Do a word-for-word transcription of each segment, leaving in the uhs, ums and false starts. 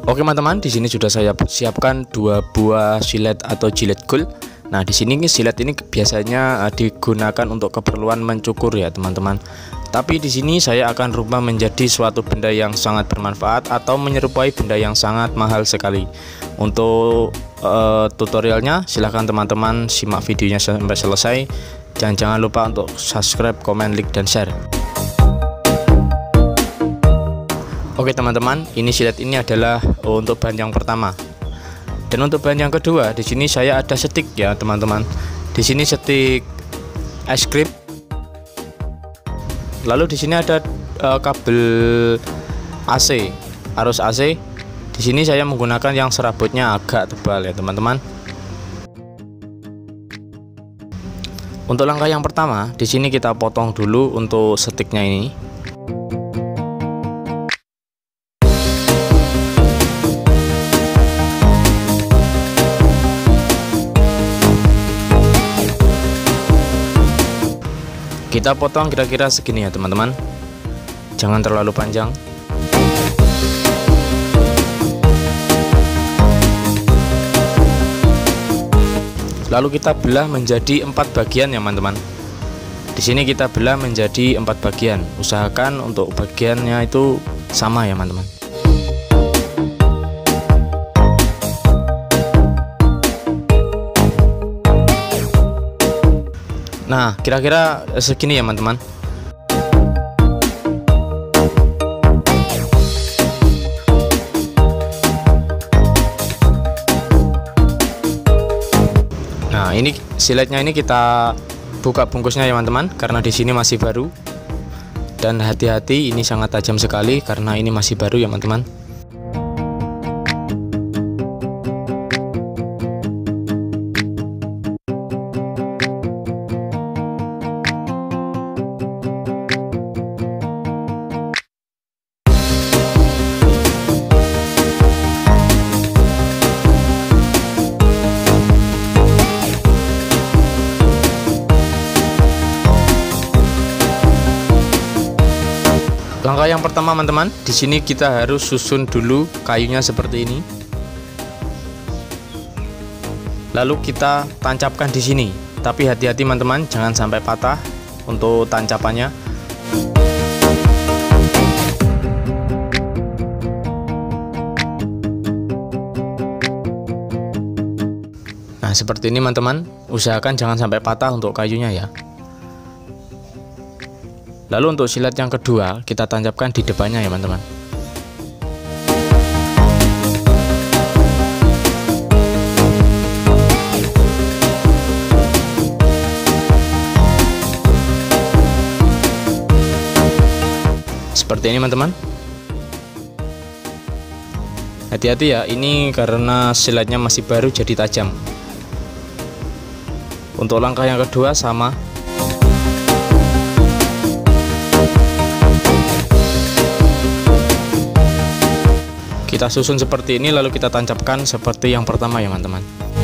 Oke teman-teman, di sini sudah saya siapkan dua buah silet atau jilet gold. Nah, di sini silet ini biasanya digunakan untuk keperluan mencukur ya teman-teman. Tapi di sini saya akan rubah menjadi suatu benda yang sangat bermanfaat atau menyerupai benda yang sangat mahal sekali. Untuk uh, tutorialnya silahkan teman-teman simak videonya sampai selesai. Dan jangan lupa untuk subscribe, komen, like, dan share. Oke teman-teman, ini silet ini adalah untuk bahan yang pertama. Dan untuk bahan yang kedua, di sini saya ada stick ya teman-teman. Di sini stick es krim. Lalu di sini ada uh, kabel A C, arus A C. Di sini saya menggunakan yang serabutnya agak tebal ya teman-teman. Untuk langkah yang pertama, di sini kita potong dulu untuk sticknya ini. Kita potong kira-kira segini ya teman-teman, jangan terlalu panjang. Lalu kita belah menjadi empat bagian ya teman-teman. Di sini kita belah menjadi empat bagian. Usahakan untuk bagiannya itu sama ya teman-teman. Nah, kira-kira segini ya teman-teman. Nah, ini siletnya ini kita buka bungkusnya ya teman-teman, karena di sini masih baru. Dan hati-hati, ini sangat tajam sekali karena ini masih baru ya teman-teman. Langkah yang pertama teman-teman, di sini kita harus susun dulu kayunya seperti ini. Lalu kita tancapkan di sini. Tapi hati-hati teman-teman, jangan sampai patah untuk tancapannya. Nah, seperti ini teman-teman. Usahakan jangan sampai patah untuk kayunya ya. Lalu untuk silet yang kedua kita tancapkan di depannya ya teman-teman. Seperti ini teman-teman. Hati-hati ya, ini karena siletnya masih baru jadi tajam. Untuk langkah yang kedua sama. Kita susun seperti ini, lalu kita tancapkan seperti yang pertama ya teman-teman.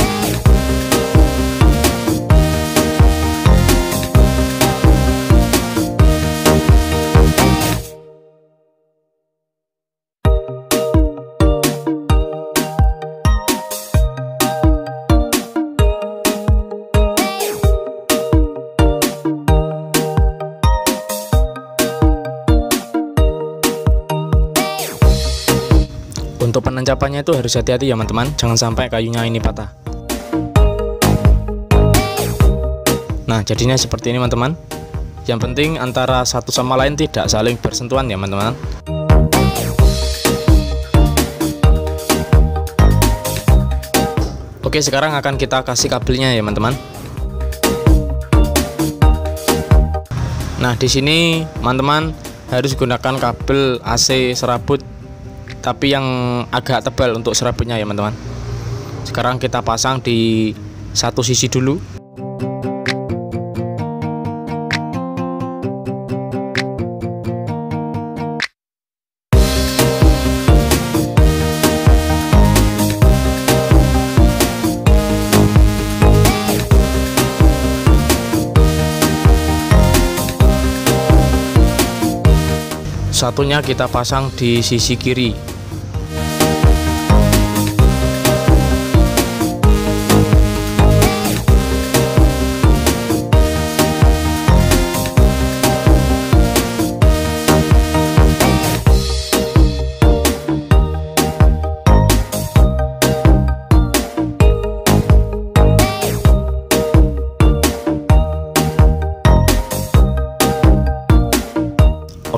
Untuk penancapannya itu harus hati-hati ya teman-teman, jangan sampai kayunya ini patah. Nah, jadinya seperti ini teman-teman. Yang penting antara satu sama lain tidak saling bersentuhan ya teman-teman. Oke, sekarang akan kita kasih kabelnya ya teman-teman. Nah, di sini teman-teman harus gunakan kabel A C serabut, tapi yang agak tebal untuk serabutnya ya teman-teman. Sekarang kita pasang di satu sisi dulu. Satunya kita pasang di sisi kiri.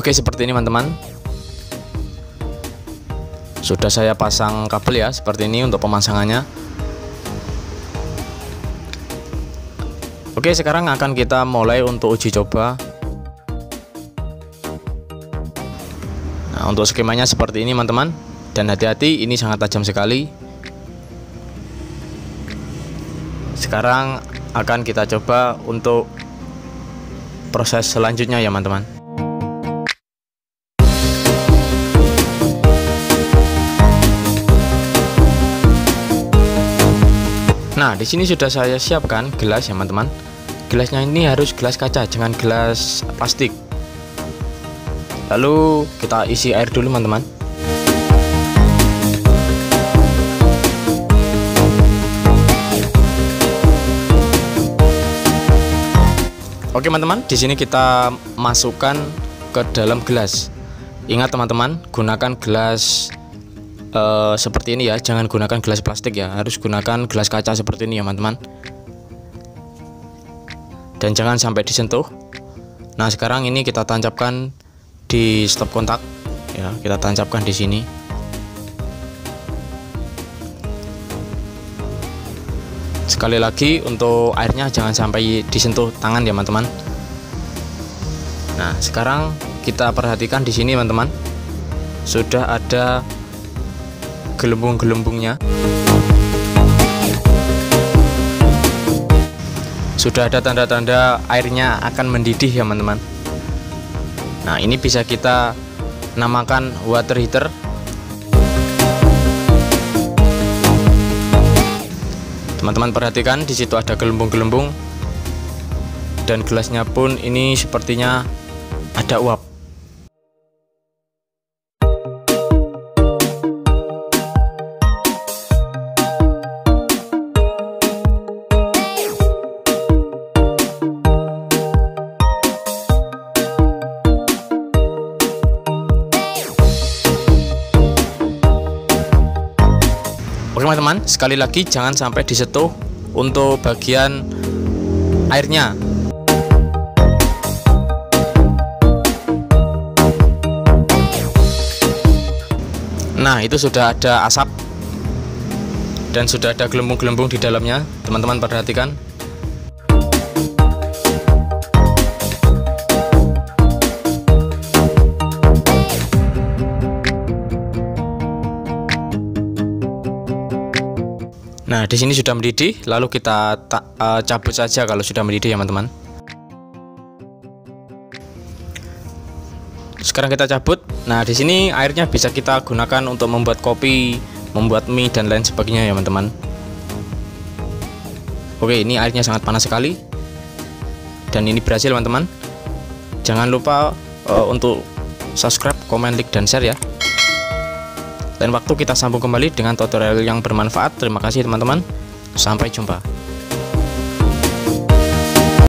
Oke, seperti ini teman-teman. Sudah saya pasang kabel ya, seperti ini untuk pemasangannya. Oke, sekarang akan kita mulai untuk uji coba. Nah, untuk skemanya seperti ini teman-teman. Dan hati-hati, ini sangat tajam sekali. Sekarang akan kita coba untuk proses selanjutnya ya teman-teman. Nah, di sini sudah saya siapkan gelas ya teman-teman. Gelasnya ini harus gelas kaca, jangan gelas plastik. Lalu kita isi air dulu teman-teman. Oke teman-teman, di sini kita masukkan ke dalam gelas. Ingat teman-teman, gunakan gelas Uh, seperti ini ya, jangan gunakan gelas plastik ya, harus gunakan gelas kaca seperti ini ya teman-teman, dan jangan sampai disentuh. Nah, sekarang ini kita tancapkan di stop kontak ya, kita tancapkan di sini. Sekali lagi, untuk airnya jangan sampai disentuh tangan ya teman-teman. Nah, sekarang kita perhatikan di sini teman-teman, sudah ada gelembung-gelembungnya, sudah ada tanda-tanda airnya akan mendidih ya teman-teman. Nah, ini bisa kita namakan water heater. Teman-teman perhatikan, di situ ada gelembung-gelembung, dan gelasnya pun ini sepertinya ada uap. Oke teman-teman, sekali lagi jangan sampai disentuh untuk bagian airnya. Nah, itu sudah ada asap dan sudah ada gelembung-gelembung di dalamnya. Teman-teman perhatikan. Nah, di sini sudah mendidih, lalu kita uh, cabut saja kalau sudah mendidih ya teman-teman. Sekarang kita cabut. Nah, di sini airnya bisa kita gunakan untuk membuat kopi, membuat mie dan lain sebagainya ya teman-teman. Oke, ini airnya sangat panas sekali. Dan ini berhasil teman-teman. Jangan lupa uh, untuk subscribe, komen, like, dan share ya. Dan waktu kita sambung kembali dengan tutorial yang bermanfaat. Terima kasih teman-teman. Sampai jumpa.